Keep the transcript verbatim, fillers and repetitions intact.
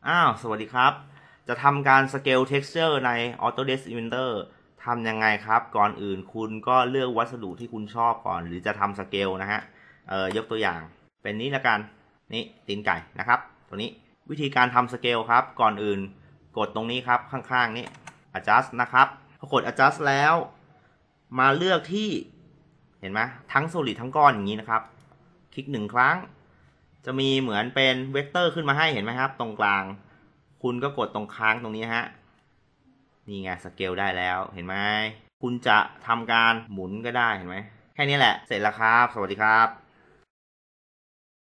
อ้าวสวัสดีครับจะทำการสเกล texture ใน Autodesk Inventor ทำยังไงครับก่อนอื่นคุณก็เลือกวัสดุที่คุณชอบก่อนหรือจะทำสเกลนะฮะเอ่อยกตัวอย่างเป็นนี้ละกันนี่ตีนไก่นะครับตัวนี้วิธีการทำสเกลครับก่อนอื่นกดตรงนี้ครับข้างๆนี้ adjust นะครับพอกด adjust แล้วมาเลือกที่เห็นไหมทั้ง solid ทั้งก้อนอย่างนี้นะครับคลิกหนึ่งครั้งจะมีเหมือนเป็นเวกเตอร์ขึ้นมาให้เห็นไหมครับตรงกลางคุณก็กดตรงค้างตรงนี้ฮะนี่ไงสเกลได้แล้วเห็นไหมคุณจะทำการหมุนก็ได้เห็นไหมแค่นี้แหละเสร็จแล้วครับสวัสดีครับ